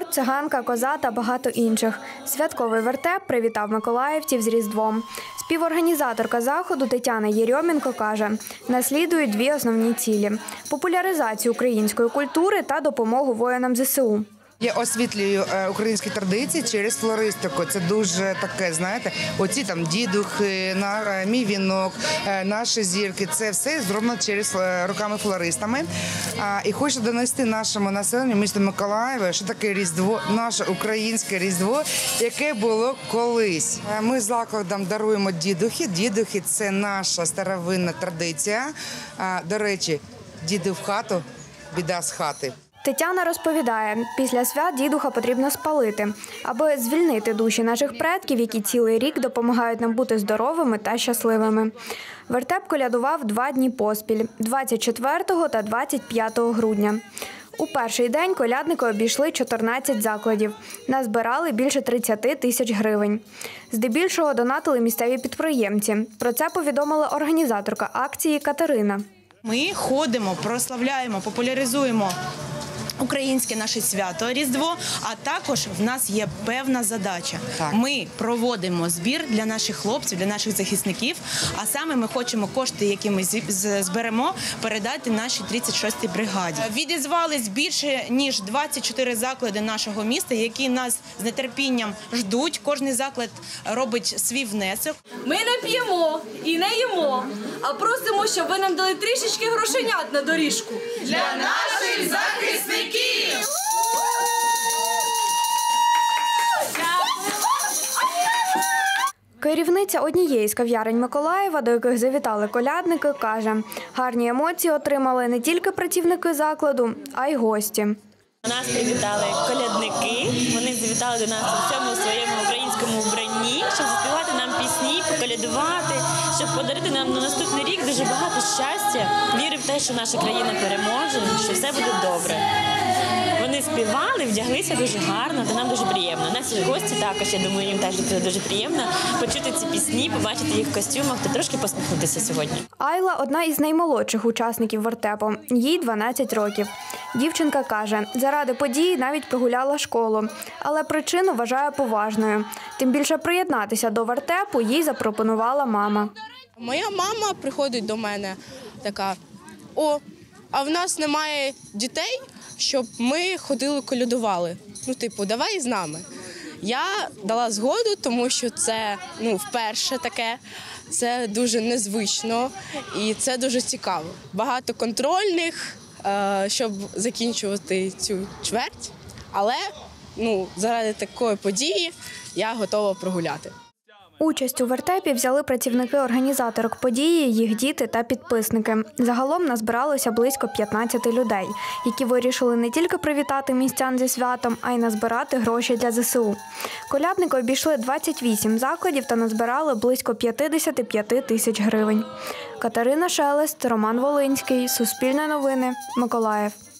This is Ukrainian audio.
торт, циганка, коза та багато інших. Святковий вертеп привітав миколаївців з Різдвом. Співорганізаторка заходу Тетяна Єрьомінко каже, наслідують дві основні цілі – популяризацію української культури та допомогу воїнам ЗСУ. Я освітлюю українські традиції через флористику. Це дуже таке, знаєте, оці там дідухи, мій вінок, наші зірки. Це все зроблено через руками флористами. І хочу донести нашому населенню міста Миколаєва, що таке Різдво, наше українське Різдво, яке було колись. Ми закладом даруємо дідухи. Дідухи – це наша старовинна традиція. До речі, діду в хату, біда з хати. Тетяна розповідає, після свят дідуха потрібно спалити, аби звільнити душі наших предків, які цілий рік допомагають нам бути здоровими та щасливими. Вертеп колядував 2 дні поспіль – 24 та 25 грудня. У перший день колядники обійшли 14 закладів. Назбирали більше 30 тисяч гривень. Здебільшого донатили місцеві підприємці. Про це повідомила організаторка акції Катерина. Ми ходимо, прославляємо, популяризуємо українське наше свято Різдво, а також в нас є певна задача. Ми проводимо збір для наших хлопців, для наших захисників, а саме ми хочемо кошти, які ми зберемо, передати нашій 36-й бригаді. Відізвались більше, ніж 24 заклади нашого міста, які нас з нетерпінням ждуть. Кожний заклад робить свій внесок. Ми не п'ємо і не їмо, а просимо, щоб ви нам дали трішечки грошенят на доріжку. Для наших захисників! Керівниця однієї з кав'ярень Миколаєва, до яких завітали колядники, каже, гарні емоції отримали не тільки працівники закладу, а й гості. Нас привітали колядники, вони завітали до нас у всьому своєму українському вбранні, щоб заспівати нам пісні, поколядувати, щоб подарити нам на наступний рік дуже багато щастя, віри в те, що наша країна переможе, що все буде добре. Вони співали, вдяглися дуже гарно, та нам дуже приємно. Наші гості також, я думаю, їм теж буде дуже приємно почути ці пісні, побачити їх в костюмах та трошки посміхнутися сьогодні. Айла – одна із наймолодших учасників вертепу. Їй 12 років. Дівчинка каже, заради події навіть прогуляла школу, але причину вважає поважною. Тим більше приєднатися до вертепу їй запропонувала мама. Моя мама приходить до мене така, а в нас немає дітей, щоб ми ходили колядували. Давай з нами. Я дала згоду, тому що це вперше таке, це дуже незвично і це дуже цікаво. Багато контрольних, щоб закінчувати цю чверть, але заради такої події я готова прогуляти. Участь у вертепі взяли працівники організаторок події, їх діти та підписники. Загалом назбиралося близько 15 людей, які вирішили не тільки привітати містян зі святом, а й назбирати гроші для ЗСУ. Колядники обійшли 28 закладів та назбирали близько 55 тисяч гривень. Катерина Шелест, Роман Волинський, Суспільне новини, Миколаїв.